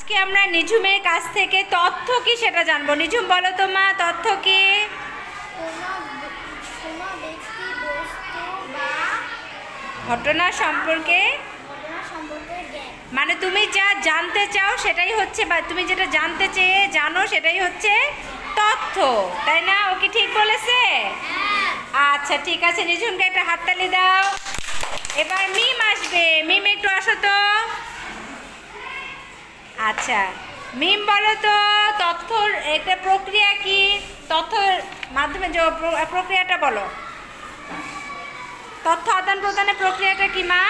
আজকে আমরা নিঝুমের কাছ থেকে তথ্য কি সেটা জানবো। নিঝুম বলো তো মা, তথ্য কি? ঘটনা সম্পর্কে মানে তুমি যা জানতে চাও সেটাই হচ্ছে, বা তুমি যেটা জানতে চেয়ে জানো সেটাই হচ্ছে তথ্য, তাই না? ও কি ঠিক বলেছে? আচ্ছা ঠিক আছে, নিঝুমকে একটা হাততালি দাও। এবার মিম আসবে, মিম একটু আসো তো। আচ্ছা মিম বলো তো, তথ্যর একটা প্রক্রিয়া কি? তথ্যের মাধ্যমে যে প্রক্রিয়াটা বলো, তথ্য আদান প্রদানের প্রক্রিয়াটা কি মা?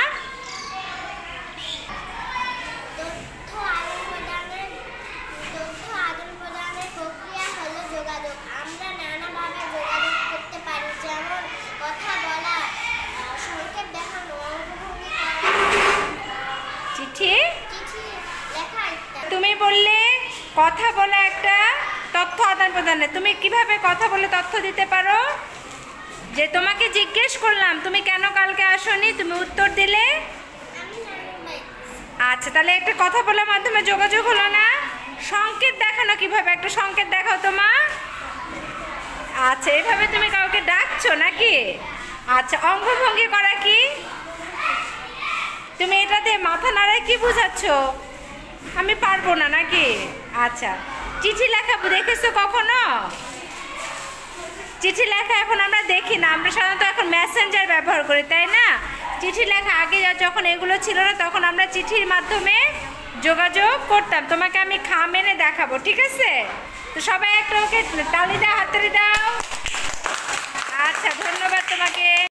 চিঠি, তুমি বললে কথা বলা একটা তথ্য আদান প্রদানে। তুমি কিভাবে কথা বলে তথ্য দিতে পারো? যে তোমাকে জিজ্ঞেস করলাম তুমি কেন কালকে আসোনি, তুমি উত্তর দিলে। আচ্ছা তাহলে একটা কথা বলার মাধ্যমে যোগাযোগ হলো না? সংকেত দেখানো কিভাবে, একটা সংকেত দেখাও তো মা। আচ্ছা এইভাবে তুমি কাউকে ডাকছো নাকি? আচ্ছা অঙ্গভঙ্গি করা কি? তুমি এটাতে মাথা নাড়ায় কি বুঝাচ্ছ? আমি পারবো না নাকি? আচ্ছা চিঠি লেখা দেখেছো কখনো? চিঠি লেখা এখন আমরা দেখি না, আমরা সাধারণত এখন মেসেঞ্জার ব্যবহার করি, তাই না? চিঠি লেখা আগে যখন এগুলো ছিল না তখন আমরা চিঠির মাধ্যমে যোগাযোগ করতাম। তোমাকে আমি খাম এনে দেখাবো, ঠিক আছে? তো সবাই একটা ওকে তালি দাও, হাততালি দাও। আচ্ছা ধন্যবাদ তোমাকে।